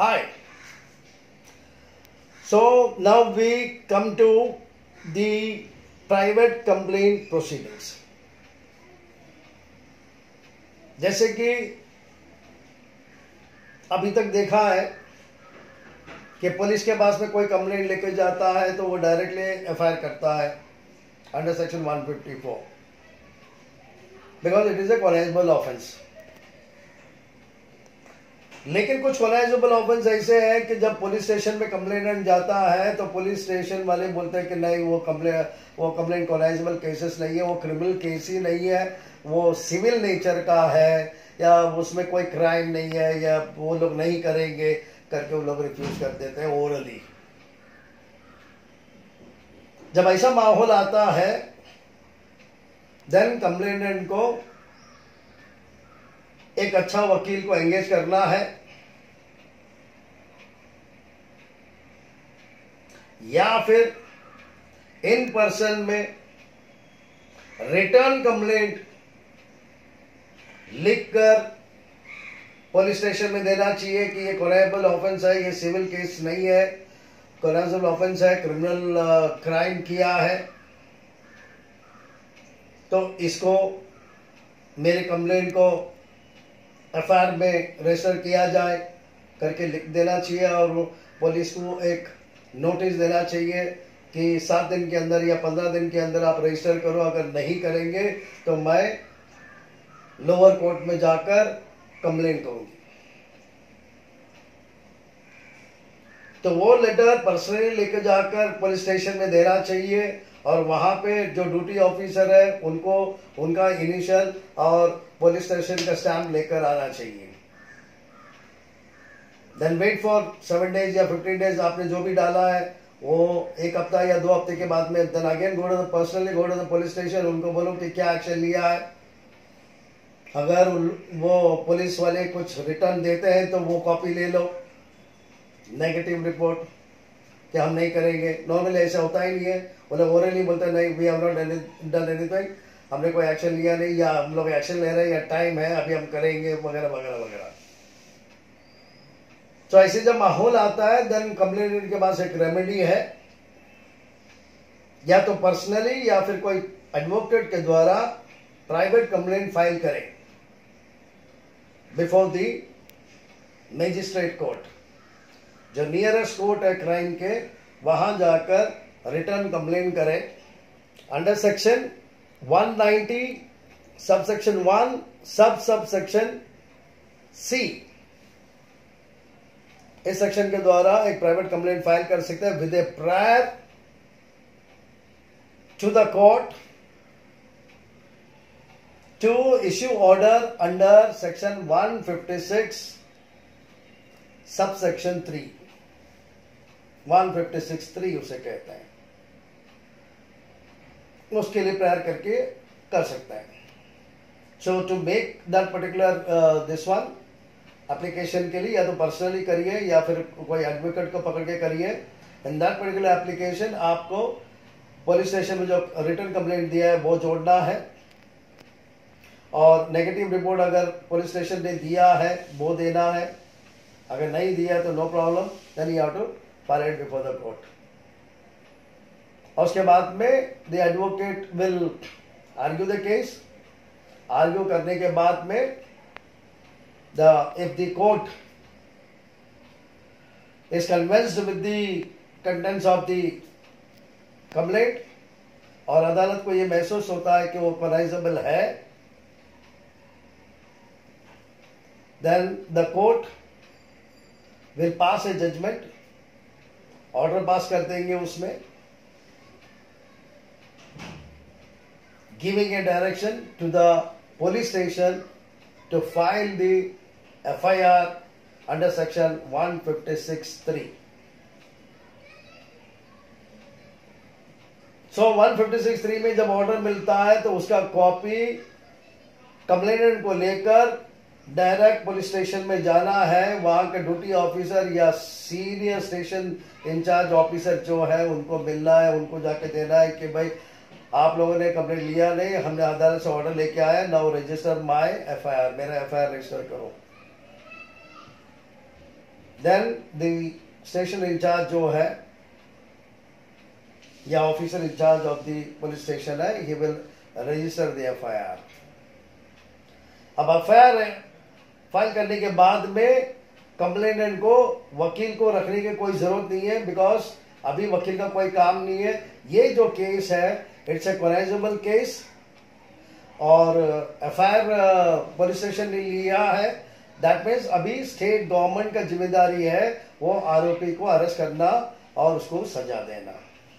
Hi. So now we come to the private complaint proceedings. जैसे कि अभी तक देखा है कि पुलिस के पास में कोई कंप्लेंट लेकर जाता है तो वो डायरेक्टली एफआईआर करता है under section 154 because it is a cognizable offence. लेकिन कुछ कॉग्नाइजेबल ऑफेंस ऐसे है कि जब पुलिस स्टेशन में कंप्लेनेंट जाता है तो पुलिस स्टेशन वाले बोलते हैं कि नहीं वो कंप्लेंट कॉग्नाइजेबल केसेस नहीं है, वो क्रिमिनल केस ही नहीं है, वो सिविल नेचर का है या उसमें कोई क्राइम नहीं है या वो लोग नहीं करेंगे करके वो लोग रिफ्यूज कर देते हैं ओरली। जब ऐसा माहौल आता है देन कंप्लेनेंट को एक अच्छा वकील को एंगेज करना है या फिर इन पर्सन में रिटर्न कंप्लेंट लिखकर पुलिस स्टेशन में देना चाहिए कि ये कॉग्नाइजेबल ऑफेंस है, ये सिविल केस नहीं है, कॉग्नाइजेबल ऑफेंस है, क्रिमिनल क्राइम किया है, तो इसको मेरे कंप्लेंट को एफआईआर में रजिस्टर किया जाए करके लिख देना चाहिए और पुलिस को एक नोटिस देना चाहिए कि 7 दिन के अंदर या 15 दिन के अंदर आप रजिस्टर करो, अगर नहीं करेंगे तो मैं लोअर कोर्ट में जाकर कंप्लेंट करूंगी। तो वो लेटर पर्सनली लेकर जाकर पुलिस स्टेशन में देना चाहिए और वहां पे जो ड्यूटी ऑफिसर है उनको उनका इनिशियल और पुलिस स्टेशन का स्टैम्प लेकर आना चाहिए। देन वेट फॉर 7 days या 15 days, आपने जो भी डाला है वो 1 हफ्ता या 2 हफ्ते के बाद में then again personally go to the police station, उनको बोलो कि क्या एक्शन लिया है। अगर वो पुलिस वाले कुछ रिटर्न देते हैं तो वो कॉपी ले लो, नेगेटिव रिपोर्ट कि हम नहीं करेंगे। नॉर्मली ऐसा होता ही नहीं है, वो लोग ओरली बोलते हैं नहीं we have not done anything, हमने कोई एक्शन लिया नहीं या हम लोग एक्शन ले रहे हैं या टाइम है अभी हम करेंगे वगैरह वगैरह वगैरह। तो ऐसे जब माहौल आता है देन कंप्लेनेंट के पास एक रेमेडी है, या तो पर्सनली या फिर कोई एडवोकेट के द्वारा प्राइवेट कंप्लेंट फाइल करें बिफोर द मजिस्ट्रेट कोर्ट, जो नियरेस्ट कोर्ट है क्राइम के, वहां जाकर रिटर्न कंप्लेंट करें under section 190 subsection 1 subsection C. इस सेक्शन के द्वारा एक प्राइवेट कंप्लेंट फाइल कर सकते हैं with a prior to the court to issue order under section 156 subsection 3, 156(3) उसे कहते हैं, उसके लिए प्रेयर करके कर सकता है। So to make that particular this one application के लिए या तो पर्सनली करिए या फिर कोई एडवोकेट को पकड़ के करिए। इन दैट पर्टिकुलर एप्लीकेशन आपको पुलिस स्टेशन में जो रिटर्न कंप्लेंट दिया है वो जोड़ना है और नेगेटिव रिपोर्ट अगर पुलिस स्टेशन ने दिया है वो देना है, अगर नहीं दिया तो no problem, then you have to file it before the court. और उसके बाद में the advocate will argue the case. Argue करने के बाद में if the court is convinced with the contents of the complaint और अदालत को ये महसूस होता है कि वो कॉग्नाइजेबल है, then the court will pass a judgment, order pass कर देंगे उसमें giving a direction to the police station to file the FIR under section 156(3). So 156(3) में जब ऑर्डर मिलता है तो उसका कॉपी कंप्लेनेंट को लेकर डायरेक्ट पुलिस स्टेशन में जाना है। वहां के ड्यूटी ऑफिसर या सीनियर स्टेशन इंचार्ज ऑफिसर जो है उनको मिलना है, उनको जाके देना है कि भाई आप लोगों ने कंप्लेंट लिया नहीं, हमने अदालत से ऑर्डर लेके आया, नाउ रजिस्टर माय एफआईआर, मेरा एफआईआर रजिस्टर करो। देन द स्टेशन इंचार्ज जो है या officer incharge of the police station है, he will register the FIR. अब एफआईआर फाइल करने के बाद में कंप्लेनेंट को वकील को रखने की कोई जरूरत नहीं है, बिकॉज अभी वकील का कोई काम नहीं है। ये जो केस है इट्स ए कॉग्नाइजेबल केस और एफआईआर पुलिस स्टेशन ने लिया है। दैट मीन्स अभी स्टेट गवर्नमेंट का जिम्मेदारी है वो आरोपी को अरेस्ट करना और उसको सजा देना।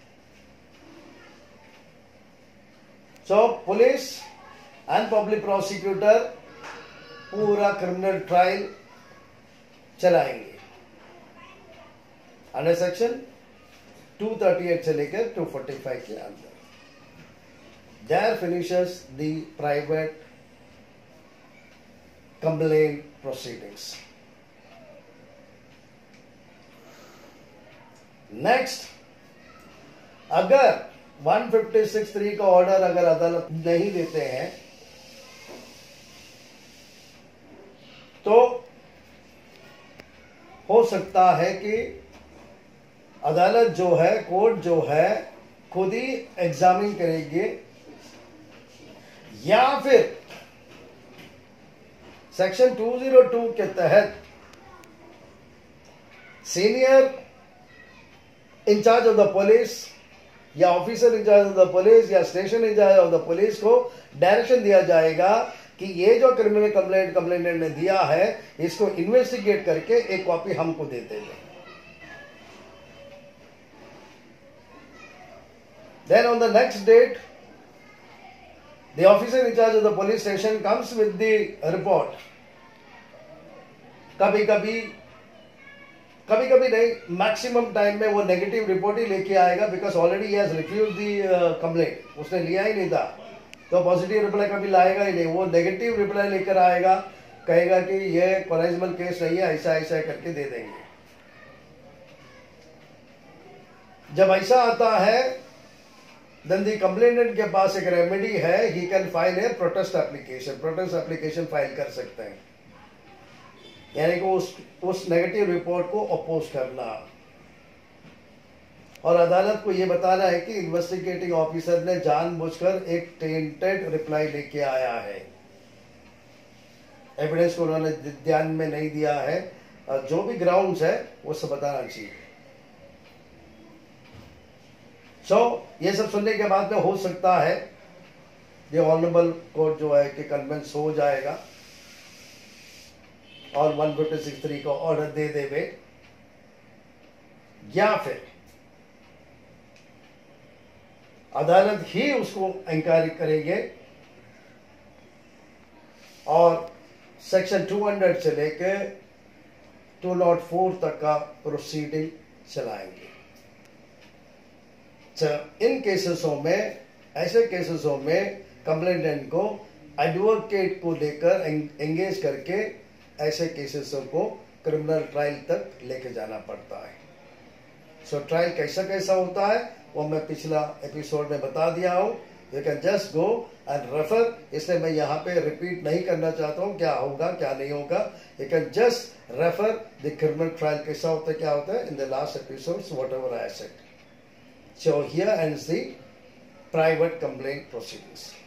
So police and public prosecutor पूरा क्रिमिनल ट्रायल चलाएंगे अंडर सेक्शन 238 से लेकर 245 के अंदर। There finishes the private complaint proceedings. Next, अगर 156(3) का ऑर्डर अगर अदालत नहीं देते हैं तो हो सकता है कि अदालत जो है, कोर्ट जो है, खुद ही एग्जामिन करेंगे या फिर सेक्शन 202 के तहत senior incharge of the police या officer incharge of the police या station incharge of the police को डायरेक्शन दिया जाएगा कि ये जो क्रिमिनल कंप्लेंटेंट ने दिया है इसको इन्वेस्टिगेट करके एक कॉपी हमको दे देंगे। Then on the next date, the officer in charge of the police station comes with the report. कभी कभी नहीं, मैक्सिमम टाइम में वो नेगेटिव रिपोर्ट ही लेके आएगा, because already he has refused the complaint. उसने लिया ही नहीं था तो पॉजिटिव रिप्लाई कभी लाएगा ही नहीं, वो नेगेटिव रिप्लाई लेकर आएगा, कहेगा कि ये कॉग्नाइजेबल केस नहीं है, ऐसा ऐसा करके दे देंगे। जब ऐसा आता है then the complainant के पास एक रेमेडी है, he can file a protest application। protest application file कर सकते हैं, यानी कि उस नेगेटिव रिपोर्ट को अपोज करना और अदालत को यह बताना है कि इन्वेस्टिगेटिंग ऑफिसर ने जानबूझकर एक टेंटेड रिप्लाई लेके आया है, एविडेंस को उन्होंने ध्यान में नहीं दिया है, जो भी ग्राउंड्स है वो सब बताना चाहिए। ये सब सुनने के बाद में हो सकता है ये ऑनरेबल कोर्ट जो है कि कन्विंस हो जाएगा और 156(3) को ऑर्डर दे देवे, या फिर अदालत ही उसको इंक्वायरी करेंगे और सेक्शन 200 से लेकर 204 तक का प्रोसीडिंग चलाएंगे। इन केसेसों में, ऐसे केसेसों में कंप्लेंटेंट को एडवोकेट को लेकर एंगेज करके ऐसे केसेसों को क्रिमिनल ट्रायल तक लेके जाना पड़ता है। ट्रायल कैसा कैसा होता है वो मैं पिछला एपिसोड में बता दिया हूं, you can just go and refer, इसलिए मैं यहाँ पे रिपीट नहीं करना चाहता हूँ क्या होगा क्या नहीं होगा। You can just refer the criminal trial कैसा होता है क्या होता है in the last episodes whatever I said. So here ends the private complaint proceedings.